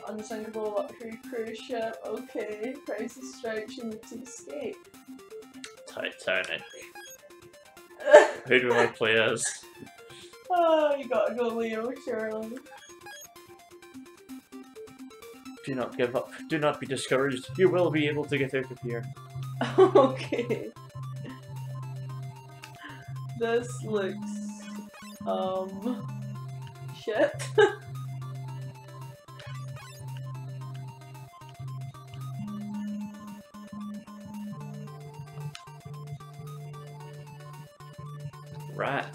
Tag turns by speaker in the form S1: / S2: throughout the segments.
S1: Unsinkable luxury cruise ship. Okay. Price is strikes you need to escape.
S2: Titanic. Who do I play as?
S1: Oh, you gotta go Leo, surely.
S2: Do not give up. Do not be discouraged. You will be able to get out of here.
S1: Okay. This looks shit.
S2: Rat.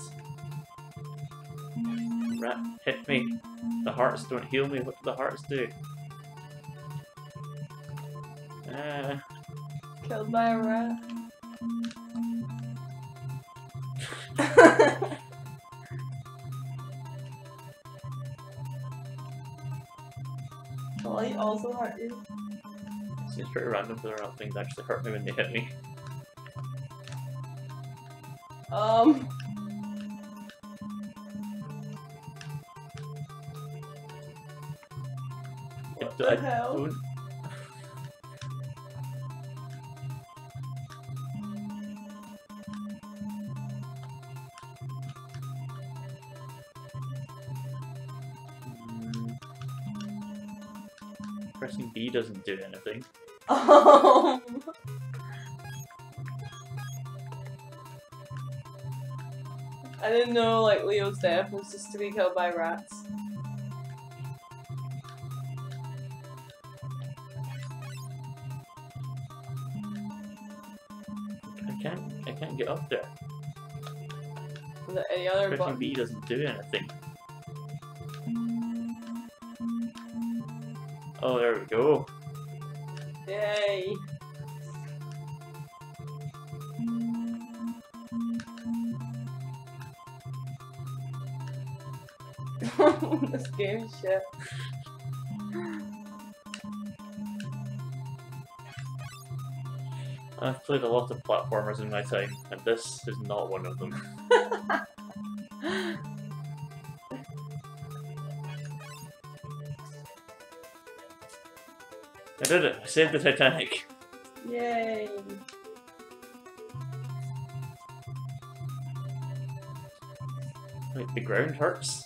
S2: Rat, hit me. The hearts don't heal me. What do the hearts do?
S1: Killed by a rat. Will I also hurt you?
S2: Seems pretty random whether or not things actually hurt me when they hit me.
S1: What the hell?
S2: Don't. Pressing B doesn't do anything.
S1: I didn't know like Leo's death was just to be killed by rats.
S2: I can't get up there.
S1: Was there any other
S2: Pressing
S1: button?
S2: B doesn't do anything. Oh, there we go.
S1: Yay! This game is shit.
S2: I've played a lot of platformers in my time, and this is not one of them. I did it! I saved the Titanic!
S1: Yay!
S2: Wait, the ground hurts?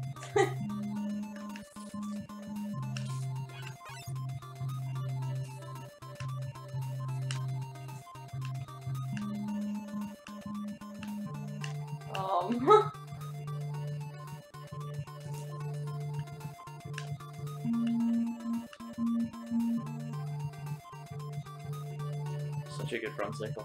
S2: Such a good run cycle.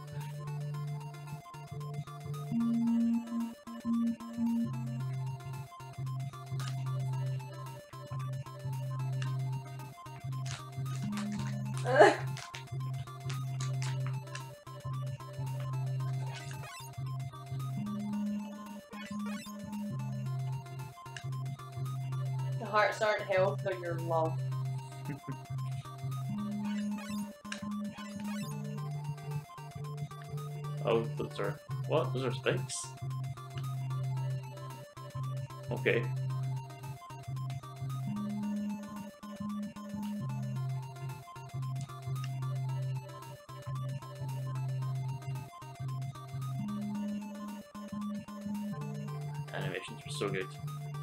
S1: The hearts aren't health, but you're love.
S2: Oh, those are... what? Those are spikes? Okay. Animations were so good.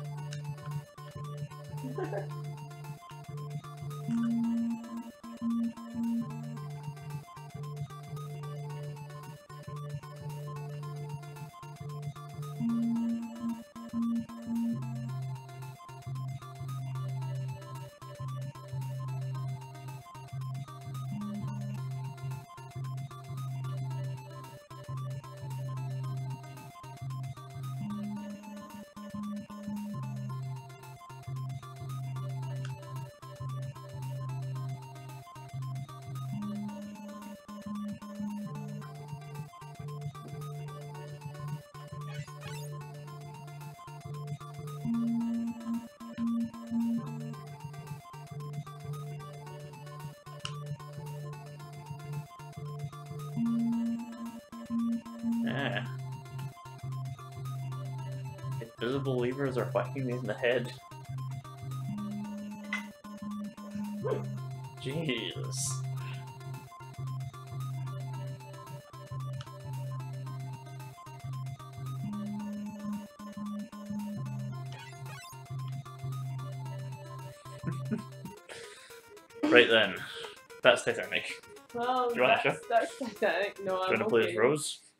S2: Ah. Invisible levers are whacking me in the head. Jeez. Right then. That's Titanic.
S1: Well,
S2: Do you want to
S1: that's Titanic. No,
S2: Do you
S1: I'm
S2: want to play as
S1: okay.
S2: Rose?